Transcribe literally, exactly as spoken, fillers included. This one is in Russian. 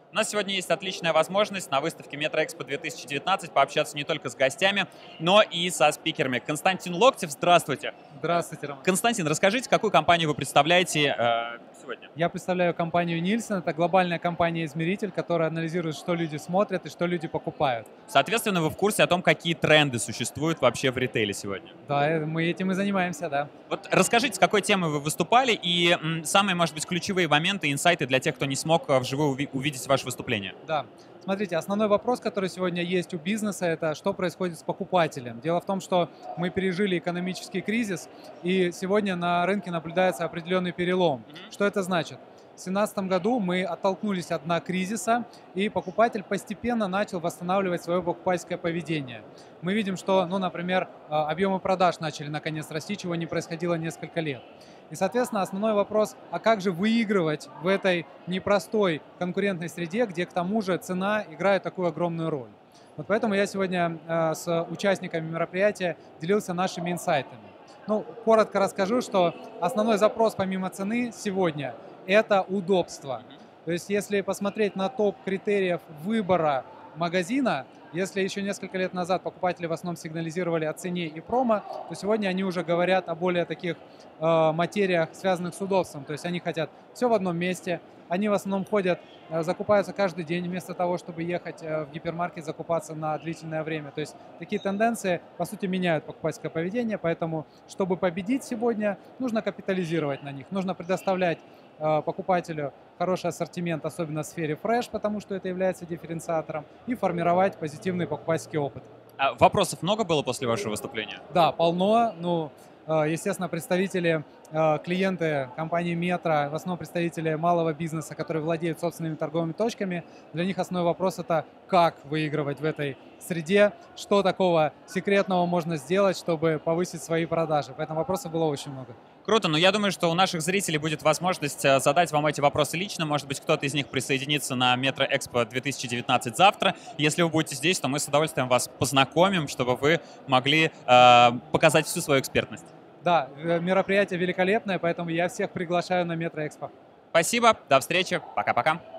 У нас сегодня есть отличная возможность на выставке Метроэкспо две тысячи девятнадцать пообщаться не только с гостями, но и со спикерами. Константин Локтев, здравствуйте. Здравствуйте, Роман. Константин, расскажите, какую компанию вы представляете э, сегодня? Я представляю компанию Nielsen. Это глобальная компания-измеритель, которая анализирует, что люди смотрят и что люди покупают. Соответственно, вы в курсе о том, какие тренды существуют вообще в ритейле сегодня? Да, э, мы этим и занимаемся, да. Вот расскажите, с какой темой вы выступали и м, самые, может быть, ключевые моменты, инсайты для тех, кто не смог э, вживую уви- увидеть ваше выступление. Да. Смотрите, основной вопрос, который сегодня есть у бизнеса, это что происходит с покупателем. Дело в том, что мы пережили экономический кризис, и сегодня на рынке наблюдается определенный перелом. Мгм. Что это значит? В две тысячи семнадцатом году мы оттолкнулись от дна кризиса, и покупатель постепенно начал восстанавливать свое покупательское поведение. Мы видим, что, ну, например, а, объемы продаж начали наконец расти, чего не происходило несколько лет. И, соответственно, основной вопрос, а как же выигрывать в этой непростой конкурентной среде, где к тому же цена играет такую огромную роль. Вот поэтому я сегодня э, с участниками мероприятия делился нашими инсайтами. Ну, коротко расскажу, что основной запрос помимо цены сегодня – это удобство. То есть если посмотреть на топ критериев выбора магазина, если еще несколько лет назад покупатели в основном сигнализировали о цене и промо, то сегодня они уже говорят о более таких э, материях, связанных с удобством. То есть они хотят все в одном месте, они в основном ходят, э, закупаются каждый день, вместо того, чтобы ехать э, в гипермаркет, закупаться на длительное время. То есть такие тенденции, по сути, меняют покупательское поведение, поэтому, чтобы победить сегодня, нужно капитализировать на них, нужно предоставлять э, покупателю хороший ассортимент, особенно в сфере фреш, потому что это является дифференциатором, и формировать позитивный покупательский опыт. А вопросов много было после вашего выступления? Да, полно. Ну, э, естественно, представители, э, клиенты компании Метро, в основном представители малого бизнеса, которые владеют собственными торговыми точками, для них основной вопрос – это как выигрывать в этой среде, что такого секретного можно сделать, чтобы повысить свои продажи. Поэтому вопросов было очень много. Круто, но я думаю, что у наших зрителей будет возможность э, задать вам эти вопросы лично. Может быть, кто-то из них присоединится на Метроэкспо две тысячи девятнадцать завтра. Если вы будете здесь, то мы с удовольствием вас познакомим, чтобы вы могли э, показать всю свою экспертность. Да, э, мероприятие великолепное, поэтому я всех приглашаю на Метроэкспо. Спасибо, до встречи, пока-пока.